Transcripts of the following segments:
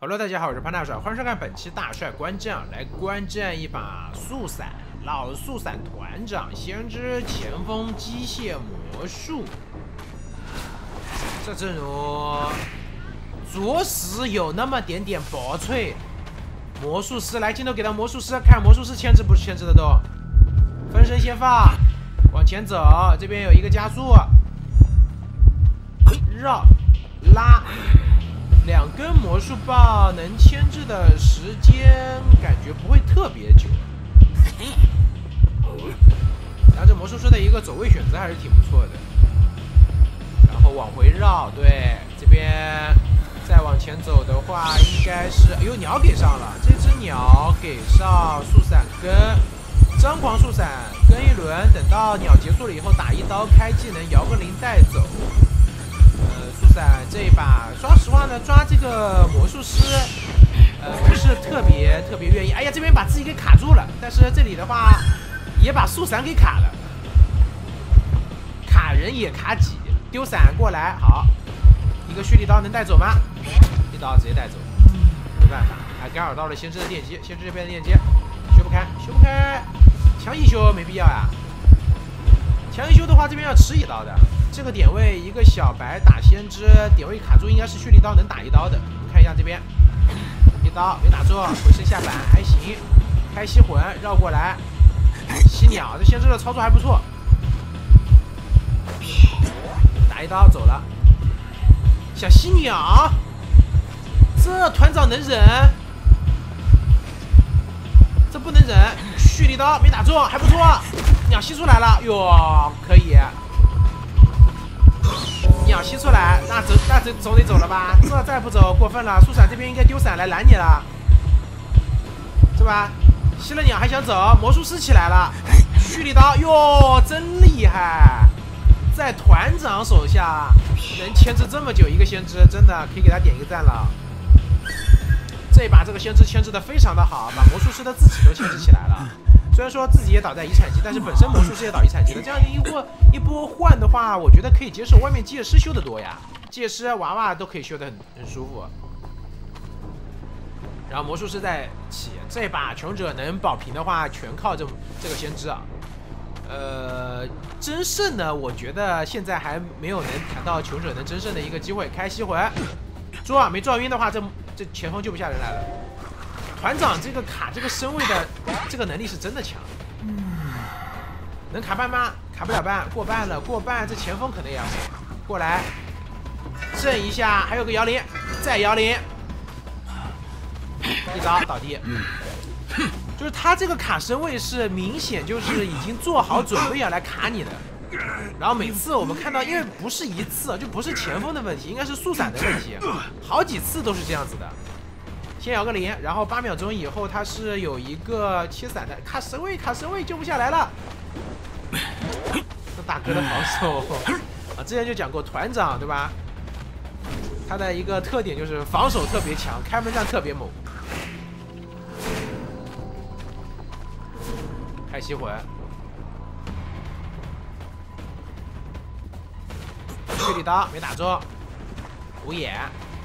Hello， 大家好，我是潘大帅，欢迎收看本期大帅观战，来观战一把速闪，老速闪团长先知前锋机械魔术。这阵容着实有那么点点薄脆。魔术师来，镜头给到魔术师，看魔术师牵制不是牵制的都。分身先放，往前走，这边有一个加速，绕拉。2根魔术棒能牵制的时间感觉不会特别久，然后这魔术师的一个走位选择还是挺不错的。然后往回绕，对，这边再往前走的话，应该是，哎呦，鸟给上了，这只鸟给上速闪跟张狂速闪跟一轮，等到鸟结束了以后打一刀开技能摇个铃带走。速闪这一把，说实话呢，抓这个魔术师，不是特别愿意。哎呀，这边把自己给卡住了，但是这里的话，也把速闪给卡了，卡人也卡己，丢闪过来，好，一个蓄力刀能带走吗？一刀直接带走，没办法，还干扰到了先知的电击，先知这边的电击修不开，修不开，强行修没必要呀。强行修的话，这边要吃一刀的。这个点位一个小白打先知，点位卡住应该是蓄力刀能打一刀的。我们看一下这边，一刀没打中，回身下板还行。开吸魂绕过来，吸鸟，这先知的操作还不错。打一刀走了，想吸鸟，这团长能忍？这不能忍，蓄力刀没打中，还不错，鸟吸出来了，哟，可以。鸟吸出来，那走得走了吧？这再不走过分了。速闪这边应该丢闪来拦你了，是吧？吸了鸟还想走，魔术师起来了，蓄力刀，哟，真厉害！在团长手下能牵制这么久一个先知，真的可以给他点一个赞了。这一把这个先知牵制的非常的好，把魔术师的自己都牵制起来了。虽然说自己也倒在遗产机，但是本身魔术师也倒遗产机的，这样一波换的话，我觉得可以接受。外面戒师修的多呀，戒师娃娃都可以修的很舒服。然后魔术师在起，这把穷者能保平的话，全靠这个先知啊。争胜呢，我觉得现在还没有能谈到穷者能争胜的一个机会。开吸魂，撞没撞晕的话，这前锋救不下人来了。团长这个卡这个身位的这个能力是真的强，能卡半吗？卡不了半，过半了，过半，这前锋可能也要过来震一下，还有个摇铃，再摇铃，一刀倒地。就是他这个卡身位是明显就是已经做好准备要来卡你的，然后每次我们看到，因为不是一次，就不是前锋的问题，应该是速闪的问题，好几次都是这样子的。先摇个铃，然后8秒钟以后，它是有一个切闪的，卡神位救不下来了。这大哥的防守啊，之前就讲过团长对吧？他的一个特点就是防守特别强，开门战特别猛。开吸魂，蓄力刀没打中，无眼。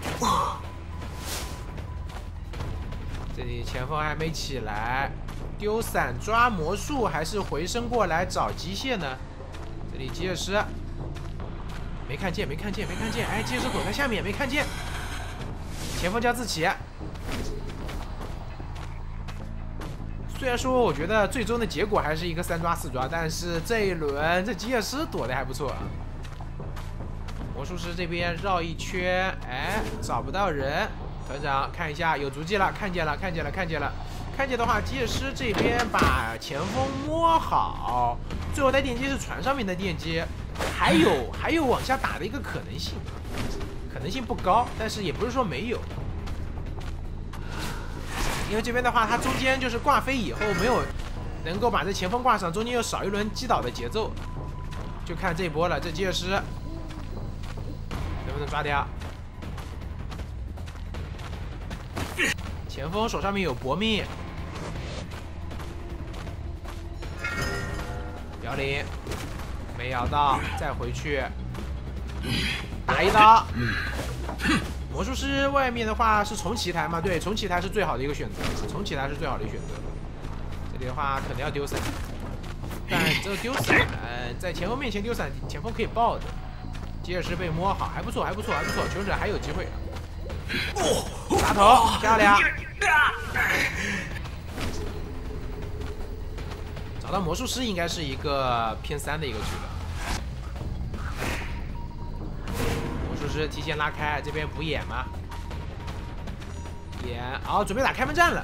这里前锋还没起来，丢闪抓魔术还是回身过来找机械呢？这里机械师没看见，哎，机械师躲在下面没看见。前锋叫自起。虽然说我觉得最终的结果还是一个3抓4抓，但是这一轮这机械师躲得还不错。魔术师这边绕一圈，哎，找不到人。团长看一下，有足迹了，看见了。看见的话，机械师这边把前锋摸好，最后带电击是船上面的电击，还有往下打的一个可能性不高，但是也不是说没有。因为这边的话，它中间就是挂飞以后没有能够把这前锋挂上，中间又少一轮击倒的节奏，就看这一波了。这机械师能不能抓掉？前锋手上面有搏命，摇铃没摇到，再回去打一刀。 魔术师外面的话是重启台嘛？对，重启台是最好的一个选择，重启台是最好的一个选择。这里的话可能要丢伞，但这个丢伞，在前锋面前丢伞，前锋可以爆的。吉尔斯被摸好，还不错，还不错，还不错，求者还有机会。打头，漂亮。找到魔术师应该是一个偏3的一个局了。魔术师提前拉开，这边补眼嘛？眼，好，准备打开门战了。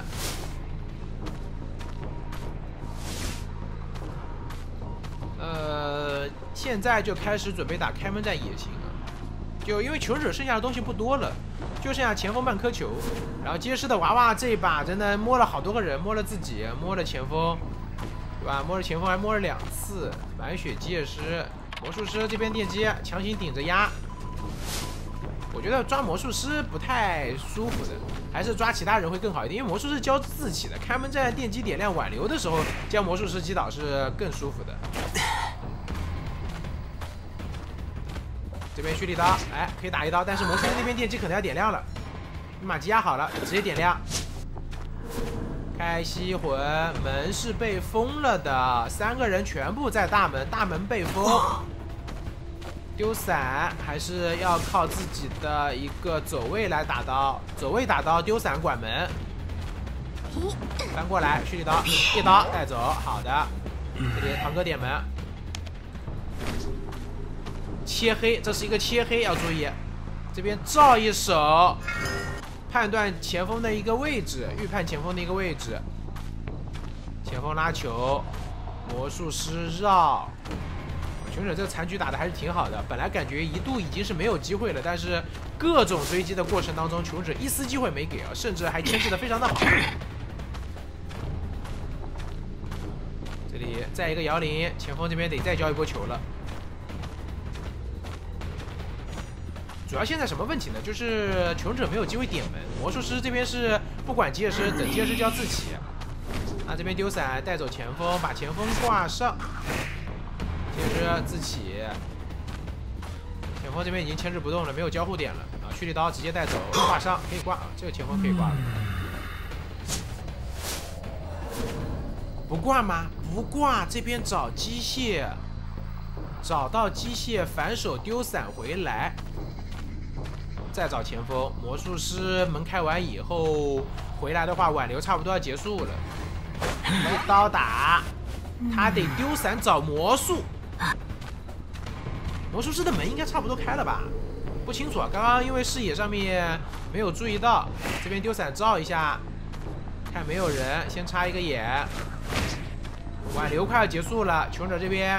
现在就开始准备打开门战也行啊。就因为求生者剩下的东西不多了，就剩下前锋半颗球，然后街师的娃娃这一把真的摸了好多个人，摸了自己，摸了前锋。 对吧？摸了前锋还摸了2次，白雪吉尔斯，魔术师这边电击强行顶着压。我觉得抓魔术师不太舒服的，还是抓其他人会更好一点，因为魔术师教自起的，开门战电击点亮挽留的时候，将魔术师击倒是更舒服的。这边蓄力刀，哎，可以打一刀，但是魔术师那边电击可能要点亮了，密码机压好了，直接点亮。 开吸魂，门是被封了的，3个人全部在大门，大门被封。丢伞还是要靠自己的一个走位来打刀，走位打刀，丢伞管门。翻过来，蓄力刀，一刀带走，好的。这里堂哥点门，切黑，这是一个切黑，要注意。这边照一手。 判断前锋的一个位置，预判前锋的一个位置。前锋拉球，魔术师绕。求生者这个残局打的还是挺好的，本来感觉一度已经是没有机会了，但是各种追击的过程当中，求生者一丝机会没给啊，甚至还牵制的非常的好。这里再一个摇铃，前锋这边得再交一波球了。 主要现在什么问题呢？就是求生者没有机会点门，魔术师这边是不管吉尔斯，等吉尔斯就要自起。那这边丢伞带走前锋，把前锋挂上，吉尔斯自起。前锋这边已经牵制不动了，没有交互点了啊！蓄力刀直接带走，挂上可以挂啊，这个前锋可以挂了。不挂吗？不挂，这边找机械，找到机械反手丢伞回来。 再找前锋，魔术师门开完以后回来的话，挽留差不多要结束了。一刀打，他得丢伞找魔术。魔术师的门应该差不多开了吧？不清楚啊，刚刚因为视野上面没有注意到。这边丢伞照一下，看没有人，先插一个眼。挽留快要结束了，求生者这边，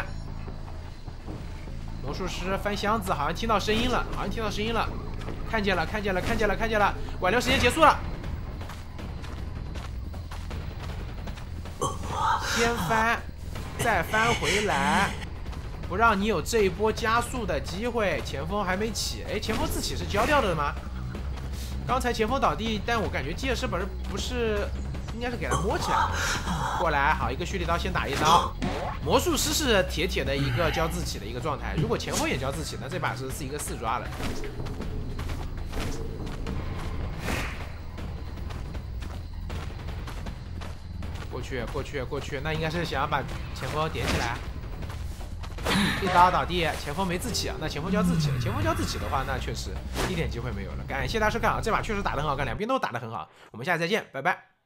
魔术师翻箱子，好像听到声音了，看见了，看见了，看见了，看见了！挽留时间结束了，先翻，再翻回来，不让你有这一波加速的机会。前锋还没起，哎，前锋自起是交掉的吗？刚才前锋倒地，但我感觉吉尔斯本身不是，应该是给他摸起来的。过来，好，一个蓄力刀先打一刀。魔术师是铁的一个交自起的一个状态，如果前锋也交自起，那这把是一个4抓了。 过去，那应该是想要把前锋点起来，一刀倒地，前锋没自起啊，那前锋交自起了，前锋交自起的话，那确实一点机会没有了。感谢大家收看啊，这把确实打得很好看，两边都打得很好，我们下次再见，拜拜。